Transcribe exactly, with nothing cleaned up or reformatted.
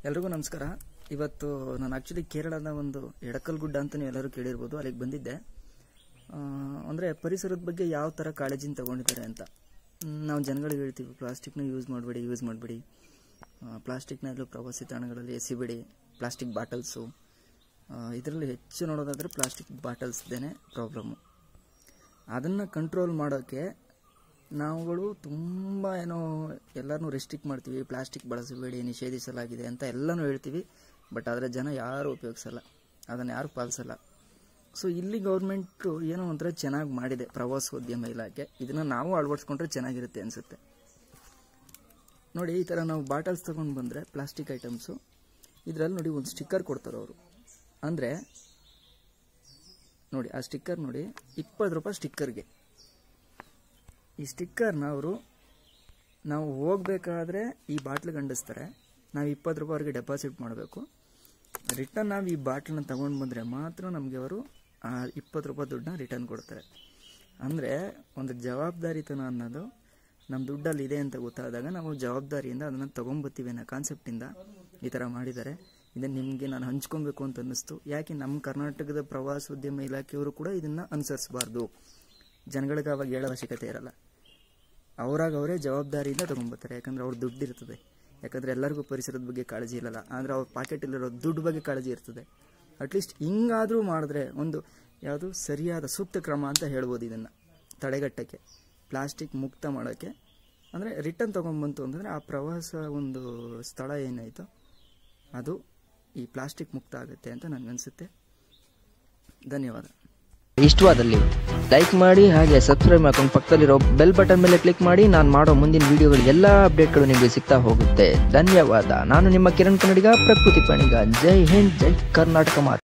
ಎಲ್ರಿಗೂ ನಮಸ್ಕಾರ. ಇವತ್ತು ನಾನು ಆಕ್ಚುಲಿ ಕೇರಳದ ಒಂದು ಎಡಕಲ್ ಗುಡ್ಡ ಅಂತ ನೀವು ಎಲ್ಲರೂ ಕೇಳಿರ್ಬೋದು, ಅಲ್ಲಿಗೆ ಬಂದಿದ್ದೆ. ಅಂದರೆ ಪರಿಸರದ ಬಗ್ಗೆ ಯಾವ ಥರ ಕಾಳಜಿನ ತಗೊಂಡಿದ್ದಾರೆ ಅಂತ. ನಾವು ಜನಗಳಿಗೆ ಹೇಳ್ತೀವಿ ಪ್ಲಾಸ್ಟಿಕ್ನ ಯೂಸ್ ಮಾಡಬೇಡಿ ಯೂಸ್ ಮಾಡಬೇಡಿ ಪ್ಲಾಸ್ಟಿಕ್ನ ಎಲ್ಲೂ ಪ್ರವಾಸಿ ತಾಣಗಳಲ್ಲಿ ಎಸಿಬೇಡಿ, ಪ್ಲಾಸ್ಟಿಕ್ ಬಾಟಲ್ಸು. ಇದರಲ್ಲಿ ಹೆಚ್ಚು ನೋಡೋದಾದರೆ ಪ್ಲಾಸ್ಟಿಕ್ ಬಾಟಲ್ಸ್ದೇ ಪ್ರಾಬ್ಲಮ್ಮು. ಅದನ್ನು ಕಂಟ್ರೋಲ್ ಮಾಡೋಕ್ಕೆ ನಾವುಗಳು ತುಂಬ ಏನೋ ಎಲ್ಲರನ್ನೂ ರೆಸ್ಟ್ರಿಕ್ಟ್ ಮಾಡ್ತೀವಿ, ಪ್ಲಾಸ್ಟಿಕ್ ಬಳಸಬೇಡಿ ನಿಷೇಧಿಸಲಾಗಿದೆ ಅಂತ ಎಲ್ಲನೂ ಹೇಳ್ತೀವಿ. ಬಟ್ ಆದರೆ ಜನ ಯಾರು ಉಪಯೋಗಿಸಲ್ಲ, ಅದನ್ನು ಯಾರು ಪಾಲಿಸಲ್ಲ. ಸೊ ಇಲ್ಲಿ ಗೌರ್ಮೆಂಟು ಏನೋ ಒಂಥರ ಚೆನ್ನಾಗಿ ಮಾಡಿದೆ, ಪ್ರವಾಸೋದ್ಯಮ ಇಲಾಖೆ. ಇದನ್ನು ನಾವು ಅಳವಡಿಸ್ಕೊಂಡ್ರೆ ಚೆನ್ನಾಗಿರುತ್ತೆ ಅನಿಸುತ್ತೆ. ನೋಡಿ, ಈ ಥರ ನಾವು ಬಾಟಲ್ಸ್ ತೊಗೊಂಡು ಬಂದರೆ ಪ್ಲಾಸ್ಟಿಕ್ ಐಟಮ್ಸು, ಇದರಲ್ಲಿ ನೋಡಿ ಒಂದು ಸ್ಟಿಕ್ಕರ್ ಕೊಡ್ತಾರೆ ಅವರು. ಅಂದರೆ ನೋಡಿ ಆ ಸ್ಟಿಕ್ಕರ್ ನೋಡಿ, ಇಪ್ಪತ್ತು ರೂಪಾಯಿ ಸ್ಟಿಕ್ಕರ್ಗೆ. ಈ ಸ್ಟಿಕ್ಕರ್ನ ಅವರು ನಾವು ಹೋಗ್ಬೇಕಾದ್ರೆ ಈ ಬಾಟ್ಲಿಗೆ ಅಂಟಿಸ್ತಾರೆ. ನಾವು ಇಪ್ಪತ್ತು ರೂಪಾಯಿ ಅವ್ರಿಗೆ ಡೆಪಾಸಿಟ್ ಮಾಡಬೇಕು. ರಿಟರ್ನ್ ನಾವು ಈ ಬಾಟ್ಲನ್ನ ತೊಗೊಂಡು ಬಂದರೆ ಮಾತ್ರ ನಮಗೆ ಅವರು ಆ ಇಪ್ಪತ್ತು ರೂಪಾಯಿ ದುಡ್ಡನ್ನ ರಿಟರ್ನ್ ಕೊಡ್ತಾರೆ. ಅಂದರೆ ಒಂದು ಜವಾಬ್ದಾರಿತನ ಅನ್ನೋದು ನಮ್ಮ ದುಡ್ಡಲ್ಲಿ ಇದೆ ಅಂತ ಗೊತ್ತಾದಾಗ ನಾವು ಜವಾಬ್ದಾರಿಯಿಂದ ಅದನ್ನು ತೊಗೊಂಬತ್ತೀವಿ ಅನ್ನೋ ಕಾನ್ಸೆಪ್ಟಿಂದ ಈ ಥರ ಮಾಡಿದ್ದಾರೆ. ಇದನ್ನು ನಿಮಗೆ ನಾನು ಹಂಚ್ಕೊಬೇಕು ಅಂತ ಅನ್ನಿಸ್ತು. ಯಾಕೆ ನಮ್ಮ ಕರ್ನಾಟಕದ ಪ್ರವಾಸೋದ್ಯಮ ಇಲಾಖೆಯವರು ಕೂಡ ಇದನ್ನು ಅನುಸರಿಸಬಾರ್ದು. ಜನಗಳಿಗೆ ಅವಾಗ ಹೇಳೋ ಅವಶ್ಯಕತೆ ಇರಲ್ಲ, ಅವರಾಗ ಅವರೇ ಜವಾಬ್ದಾರಿಯಿಂದ ತೊಗೊಂಬರ್ತಾರೆ. ಯಾಕಂದರೆ ಅವ್ರ ದುಡ್ಡು ಇರ್ತದೆ. ಯಾಕಂದರೆ ಎಲ್ಲರಿಗೂ ಪರಿಸರದ ಬಗ್ಗೆ ಕಾಳಜಿ ಇರಲ್ಲ, ಆದರೆ ಅವ್ರ ಪಾಕೆಟಲ್ಲಿರೋ ದುಡ್ಡು ಬಗ್ಗೆ ಕಾಳಜಿ ಇರ್ತದೆ. ಅಟ್ಲೀಸ್ಟ್ ಹಿಂಗಾದರೂ ಮಾಡಿದ್ರೆ ಒಂದು ಯಾವುದು ಸರಿಯಾದ ಸೂಕ್ತ ಕ್ರಮ ಅಂತ ಹೇಳ್ಬೋದು. ಇದನ್ನು ತಡೆಗಟ್ಟಕ್ಕೆ, ಪ್ಲಾಸ್ಟಿಕ್ ಮುಕ್ತ ಮಾಡೋಕ್ಕೆ. ಅಂದರೆ ರಿಟರ್ನ್ ತೊಗೊಂಬಂತು ಅಂತಂದರೆ ಆ ಪ್ರವಾಸ ಒಂದು ಸ್ಥಳ ಏನಾಯಿತು ಅದು ಈ ಪ್ಲಾಸ್ಟಿಕ್ ಮುಕ್ತ ಆಗುತ್ತೆ ಅಂತ ನನಗನ್ಸುತ್ತೆ. ಧನ್ಯವಾದ. ಇಷ್ಟವಾದಲ್ಲಿ ಲೈಕ್ ಮಾಡಿ, ಹಾಗೆ ಸಬ್ಸ್ಕ್ರೈಬ್ ಮಾಡ್ಕೊಂಡು ಪಕ್ಕದಲ್ಲಿರೋ ಬೆಲ್ ಬಟನ್ ಮೇಲೆ ಕ್ಲಿಕ್ ಮಾಡಿ. ನಾನು ಮಾಡೋ ಮುಂದಿನ ವಿಡಿಯೋಗಳು ಎಲ್ಲ ಅಪ್ಡೇಟ್ಗಳು ನಿಮಗೆ ಸಿಗ್ತಾ ಹೋಗುತ್ತೆ. ಧನ್ಯವಾದ. ನಾನು ನಿಮ್ಮ ಕಿರಣ್ ಕನ್ನಡಿಗ, ಪ್ರಕೃತಿ ಪಣಿಗ. ಜೈ ಹಿಂದ್, ಜೈ ಕರ್ನಾಟಕ ಮಾತು.